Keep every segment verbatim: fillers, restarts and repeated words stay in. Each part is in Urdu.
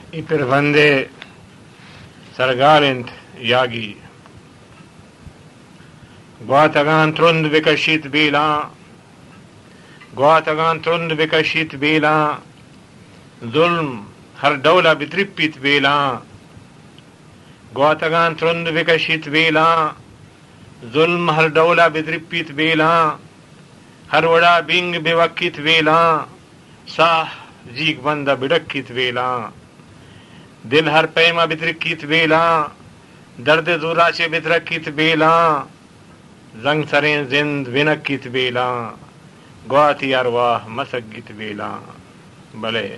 I pervande sargalent yagi Guatagan trund vikashit bila Guatagan trund vikashit bila ظلم ہر ڈولا بترپت بیلا گواتگان ترند وکشت بیلا ظلم ہر ڈولا بترپت بیلا ہر وڑا بنگ بوکت بیلا ساہ جیگ بندہ بڑکت بیلا دل ہر پیما بترکت بیلا درد زورا چے بترکت بیلا زنگ سریں زند ونکت بیلا گواتی ارواح مسگت بیلا بلے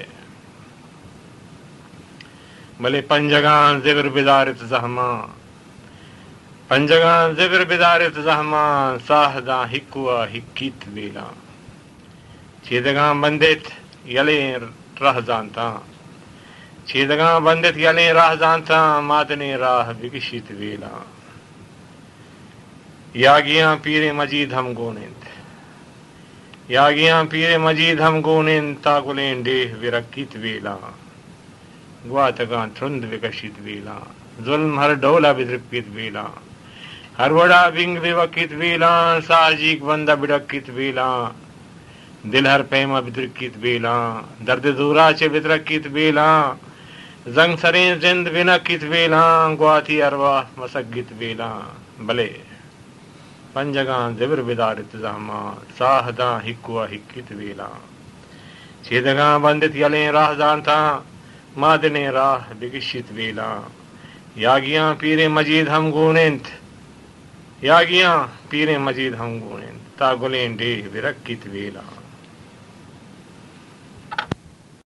بلے پنجگان زبر بدارت زحمان پنجگان زبر بدارت زحمان ساہداں ہکوا ہکیت بیلا چیدگان بندت یلیں راہ جانتا چیدگان بندت یلیں راہ جانتا مادنے راہ بکشیت بیلا یاگیاں پیر مجید ہم گونند یاگیاں پیر مجید ہم گونند تاگلیں ڈیہ ورکیت بیلا گواتگان ترند وکشت بیلا ظلم ہر ڈولا بدرپیت بیلا ہر وڑا بنگ بوکیت بیلا ساجیک بندہ بڑکیت بیلا دل ہر پیما بدرکیت بیلا درد زورا چے بدرکیت بیلا زنگ سریں زند بنکیت بیلا گواتی ارواح مسگت بیلا بلے پنجگان زبر بدارت زحمان ساہداں ہکوا ہکیت بیلا چیدگان بندت یلیں راہ جانتا مادنے راہ بگشت بیلا یاگیاں پیر مجید ہم گونند یاگیاں پیر مجید ہم گونند تا گلیں ڈیہ برکت بیلا